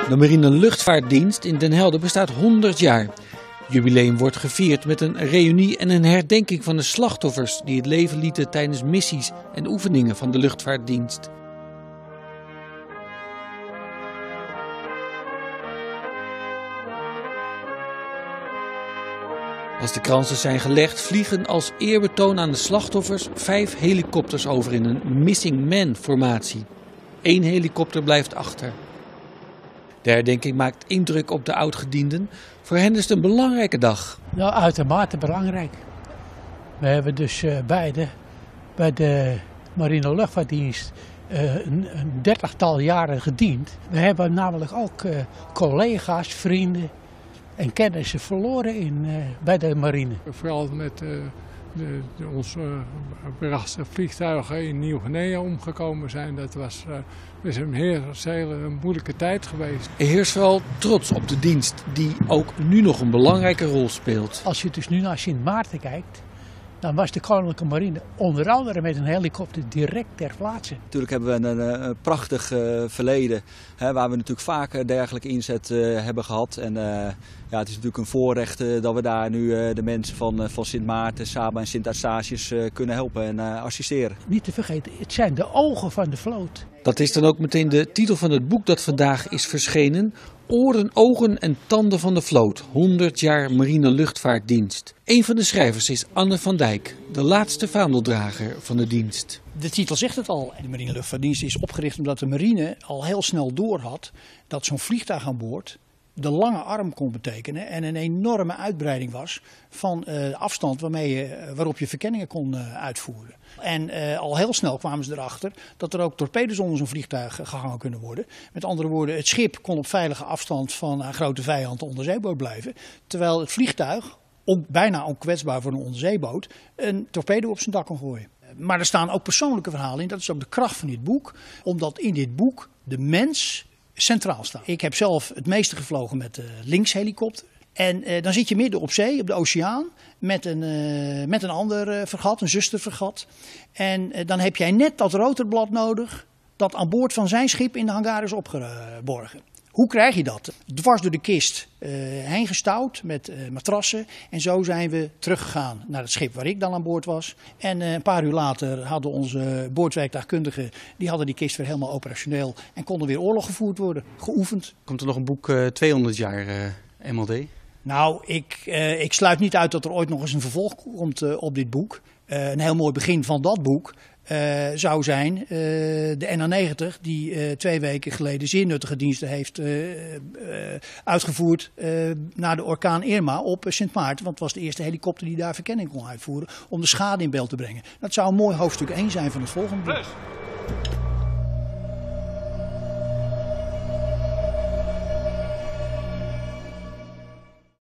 De Marine Luchtvaartdienst in Den Helder bestaat 100 jaar. Het jubileum wordt gevierd met een reunie en een herdenking van de slachtoffers die het leven lieten tijdens missies en oefeningen van de luchtvaartdienst. Als de kransen zijn gelegd, vliegen als eerbetoon aan de slachtoffers 5 helikopters over in een Missing Man formatie. 1 helikopter blijft achter. De herdenking maakt indruk op de oudgedienden. Voor hen is het een belangrijke dag. Nou, uitermate belangrijk. We hebben dus beide bij de Marine Luchtvaartdienst een 30-tal jaren gediend. We hebben namelijk ook collega's, vrienden en kennissen verloren bij de marine. Vooral met onze beraste vliegtuigen in Nieuw-Guinea omgekomen zijn. Dat is een hele moeilijke tijd geweest. Er heerst vooral trots op de dienst die ook nu nog een belangrijke rol speelt. Als je dus nu naar Sint Maarten kijkt, dan was de Koninklijke Marine onder andere met een helikopter direct ter plaatse. Natuurlijk hebben we een prachtig verleden, waar we natuurlijk vaak dergelijke inzet hebben gehad. En ja, het is natuurlijk een voorrecht dat we daar nu de mensen van Sint Maarten, Saba en Sint Eustatius kunnen helpen en assisteren. Niet te vergeten, het zijn de ogen van de vloot. Dat is dan ook meteen de titel van het boek dat vandaag is verschenen. Oren, ogen en tanden van de vloot. 100 jaar Marine Luchtvaartdienst. Een van de schrijvers is Anne van Dijk, de laatste vaandeldrager van de dienst. De titel zegt het al. De Marine Luchtvaartdienst is opgericht omdat de marine al heel snel doorhad dat zo'n vliegtuig aan boord de lange arm kon betekenen en een enorme uitbreiding was van de afstand waarop je verkenningen kon uitvoeren. En al heel snel kwamen ze erachter dat er ook torpedo's onder zo'n vliegtuig gehangen kunnen worden. Met andere woorden, het schip kon op veilige afstand van een grote vijand de onderzeeboot blijven. Terwijl het vliegtuig, bijna onkwetsbaar voor een onderzeeboot, een torpedo op zijn dak kon gooien. Maar er staan ook persoonlijke verhalen in. Dat is ook de kracht van dit boek. Omdat in dit boek de mens centraal staat. Ik heb zelf het meeste gevlogen met de Lynx-helikopter. En dan zit je midden op zee, op de oceaan, met een ander fregat, een zusterfregat. En dan heb jij net dat rotorblad nodig dat aan boord van zijn schip in de hangar is opgeborgen. Hoe krijg je dat? Dwars door de kist heen gestouwd met matrassen. En zo zijn we teruggegaan naar het schip waar ik dan aan boord was. En een paar uur later hadden onze boordwerktuigkundigen, die hadden die kist weer helemaal operationeel. En konden weer oorlog gevoerd worden, geoefend. Komt er nog een boek 200 jaar MLD? Nou, ik sluit niet uit dat er ooit nog eens een vervolg komt op dit boek. Een heel mooi begin van dat boek zou zijn de NH90 die 2 weken geleden zeer nuttige diensten heeft uitgevoerd naar de orkaan Irma op Sint Maarten. Want het was de eerste helikopter die daar verkenning kon uitvoeren om de schade in beeld te brengen. Dat zou een mooi hoofdstuk 1 zijn van het volgende boek.